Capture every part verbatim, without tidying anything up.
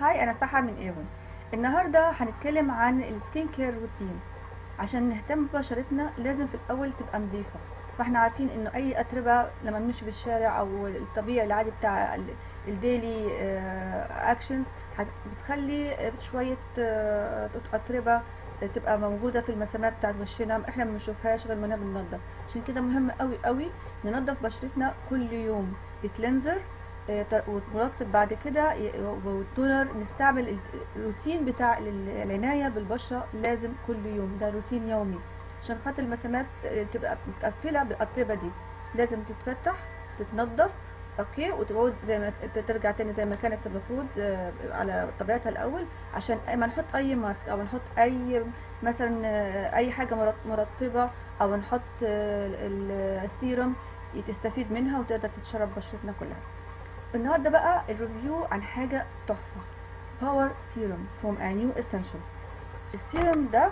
هاي انا سحر من ايفون. النهارده هنتكلم عن السكين كير روتين. عشان نهتم ببشرتنا لازم في الاول تبقى نظيفه. فاحنا عارفين انه اي اتربه لما بنمشي بالشارع او الطبيعي العادي بتاع الديلي اكشنز بتخلي شويه آه، اتربه تبقى موجوده في المسامات بتاعت وشنا، احنا ما بنشوفهاش غير ما بننضف. عشان كده مهم قوي قوي ننضف بشرتنا كل يوم بكلينزر ومرطب، بعد كده والتونر. نستعمل الروتين بتاع العناية بالبشرة لازم كل يوم، ده روتين يومي عشان خاطر المسامات تبقى متقفلة بالقطربة دي. لازم تتفتح تتنضف اوكي وتعود زي ما ترجع تاني زي ما كانت المفروض على طبيعتها الاول، عشان ما نحط اي ماسك او نحط اي مثلا اي حاجة مرطبة او نحط السيروم تستفيد منها وتقدر تتشرب بشرتنا كلها. النهارده بقى الريفيو عن حاجه تحفه، باور سيروم فروم ا نيو اسينشال. السيروم ده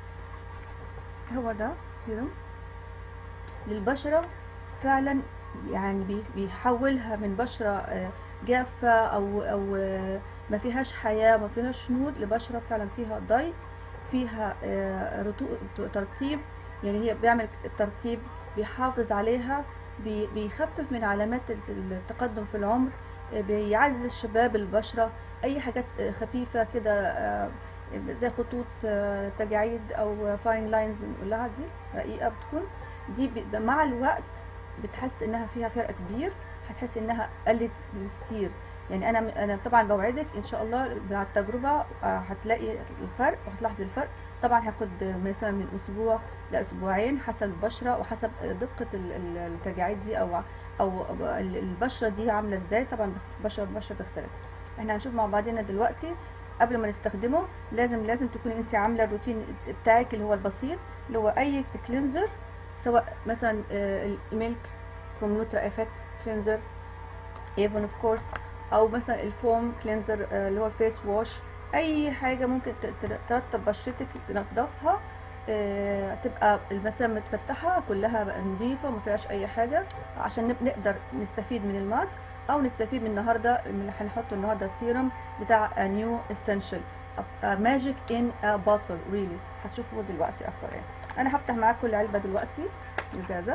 هو ده سيروم للبشره فعلا، يعني بيحولها من بشره جافه او او ما فيهاش حياه ما فيهاش نور لبشره فعلا فيها ضي، فيها ترطيب. يعني هي بيعمل الترطيب، بيحافظ عليها، بيخفف من علامات التقدم في العمر، بيعزز شباب البشرة. اي حاجات خفيفة كده زي خطوط تجاعيد او فاين لاينز بنقولها دي رقيقة بتكون دي مع الوقت بتحس انها فيها فرق كبير، هتحس انها قلت كتير. يعني انا انا طبعا بوعدك ان شاء الله مع التجربة هتلاقي الفرق وهتلاحظ الفرق. طبعا هاخد مثلا من اسبوع لاسبوعين حسب البشره وحسب دقه التجاعيد دي او او البشره دي عامله ازاي. طبعا بشره بشره بتختلف. احنا هنشوف مع بعضنا دلوقتي. قبل ما نستخدمه لازم لازم تكوني انت عامله الروتين بتاعك اللي هو البسيط، اللي هو اي كلينزر، سواء مثلا الميلك فروم نوترا افكت كلينزر ايفون اوف كورس، او مثلا الفوم كلينزر اللي هو فيس واش. اي حاجه ممكن ترطب بشرتك تنضفها، اه تبقى المسام متفتحه كلها بقى نظيفه وما فيهاش اي حاجه، عشان نقدر نستفيد من الماسك او نستفيد من النهارده من اللي هنحطه النهارده السيروم بتاع نيو اسينشال ماجيك ان بوتل ريلي. هتشوفوا دلوقتي اخبار ايه. انا هفتح معاكم العلبه دلوقتي، ازازه،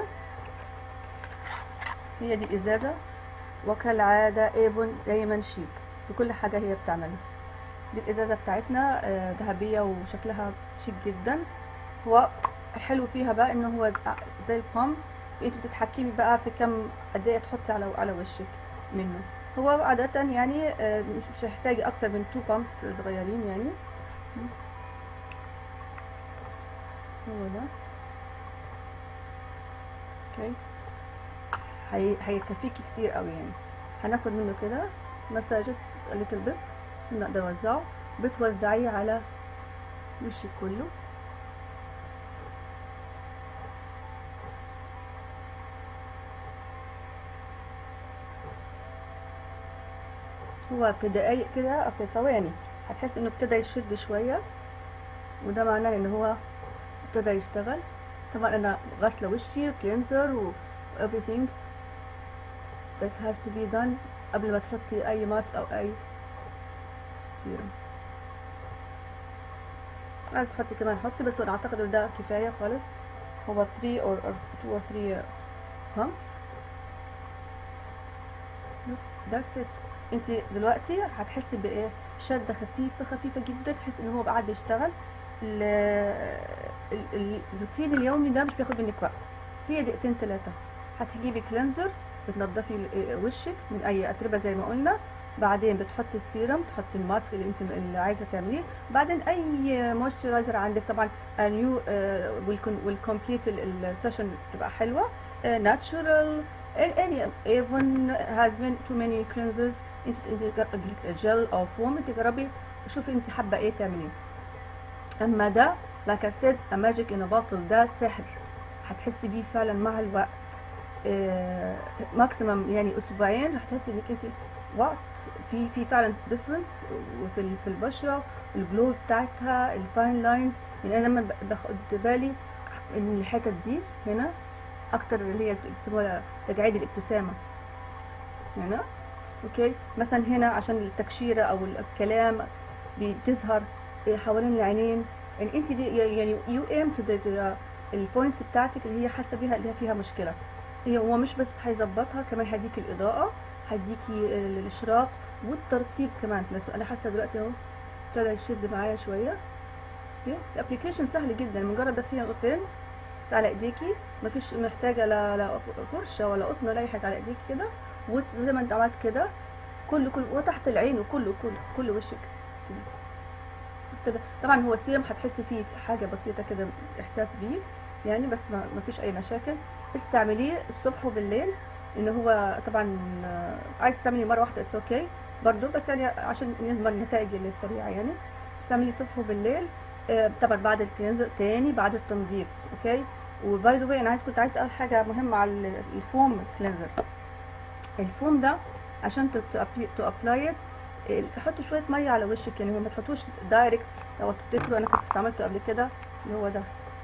هي دي الازازه، وكالعاده ايفون دايما شيك في كل حاجه هي بتعملها. دي الازازه بتاعتنا ذهبيه وشكلها شيك جدا. هو حلو فيها بقى ان هو زي البامب، انت بتتحكمي بقى في كم قد ايه تحطي على على وشك منه. هو عاده يعني مش هيحتاج اكتر من تو بامبس صغيرين يعني. هو ده اوكي، هيكفيكي كتير قوي يعني. هناخد منه كده مساجة لتر بيت عشان نقدر نوزعه. بتوزعيه على وشك كله. هو في دقايق كده او في ثواني هتحس انه ابتدى يشد شويه، وده معناه ان هو ابتدى يشتغل. طبعا انا غاسله وشي كلينزر و everything that has to be done قبل ما تحطي اي ماسك او اي سيروم. عايز تحطي كمان حطي، بس انا اعتقد ان ده كفايه خالص. هو three or two or three pumps بس that's it. انت دلوقتي هتحسي بايه؟ شده خفيفه خفيفه جدا، تحسي ان هو قاعد بيشتغل. الروتين اليومي ده مش بياخد منك وقت، هي دقيقتين ثلاثه. هتجيبي كلينزر بتنضفي وشك من اي اتربه زي ما قلنا، بعدين بتحطي السيرم، تحطي الماسك اللي انت اللي عايزه تعمليه، بعدين اي مويسترايزر عندك. طبعا نيو والكومبليت السيشن تبقى حلوه ناتشورال. any even has been too many cleansers. انت جل او فوم انت جربي شوفي انت حابه ايه تعمليه. اما ده like I said a magic in a bottle، ده سحر هتحسي بيه فعلا مع الوقت. ماكسيمم يعني اسبوعين هتحسي انك انت وقت في في فعلا ديفرنس وفي في البشره، الجلو بتاعتها، الفاين لاينز. يعني انا لما باخد بالي ان الحتت دي هنا اكتر اللي هي بيسموها تجاعيد الابتسامه هنا، اوكي. مثلا هنا عشان التكشيره او الكلام بتظهر حوالين العينين، يعني انت دي يعني يو ام تو البوينتس بتاعتك اللي هي حاسه بيها اللي هي فيها مشكله. هي هو مش بس هيظبطها، كمان هيديكي الاضاءه، هيديكي الاشراق والترطيب كمان. بس انا حاسه دلوقتي اهو ابتدى يشد معايا شويه. الابلكيشن سهل جدا، مجرد بس هي نقطتين على ايديكي، مفيش محتاجه لا لا فرشه ولا قطن ولا اي حاجه، على ايديكي كده، وزي ما انت عملت كده كله كله وتحت العين وكله كله كل وشك كده. طبعا هو سيرم هتحسي فيه حاجه بسيطه كده احساس بيه يعني، بس ما مفيش اي مشاكل. استعمليه الصبح وبالليل، ان هو طبعا عايز تعملي مره واحده اتس اوكي okay برضو، بس يعني عشان نضمن النتائج السريعه يعني استعملي الصبح وبالليل. آه طبعا بعد الكلينزر تاني بعد التنظيف. اوكي. وباي ذا واي انا عايز كنت عايز اسال حاجه مهمه على الفوم كلينزر. الفوم ده عشان تو ابلاي حطوا شويه ميه على وشك، يعني ما تحطوش دايركت. لو تفتكروا انا كنت استعملته قبل كده اللي هو ده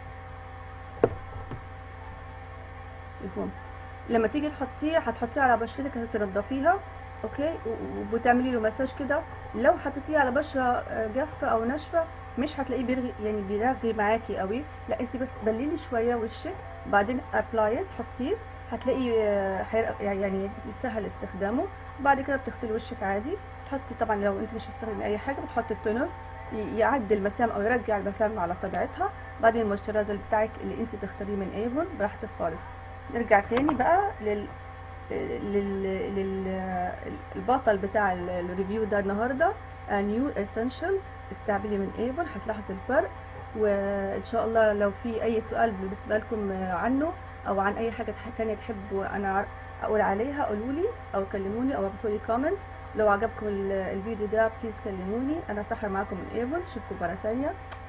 الفوم، لما تيجي تحطيه هتحطيه على بشرتك هتنضفيها اوكي، وبتعملي له مساج كده. لو حطيتيه على بشره جافه او ناشفه مش هتلاقيه بيرغي يعني بيرغي معاكي قوي، لا انت بس بللي شويه وشك بعدين ابلاي حطيه، هتلاقي يعني يسهل استخدامه. بعد كده بتغسلي وشك عادي، تحطي طبعا لو انت مش هتستخدمي اي حاجه بتحطي التونر يعدل المسام او يرجع المسام على طبيعتها. بعدين المويسترايزر بتاعك اللي انت تختاريه من ايفون براحتك خالص. نرجع تاني بقى لل لل للبطل بتاع الريفيو ده النهارده، نيو اسينشال. استعملي من ايفون هتلاحظ الفرق. وان شاء الله لو في اي سؤال بالنسبه لكم عنه او عن اي حاجه تانية تحبوا انا اقول عليها قولولي او كلموني او ابعتولي كومنت. لو عجبكم الفيديو ده بليز كلموني. انا سحر معاكم من ايفون، اشوفكم مره تانية.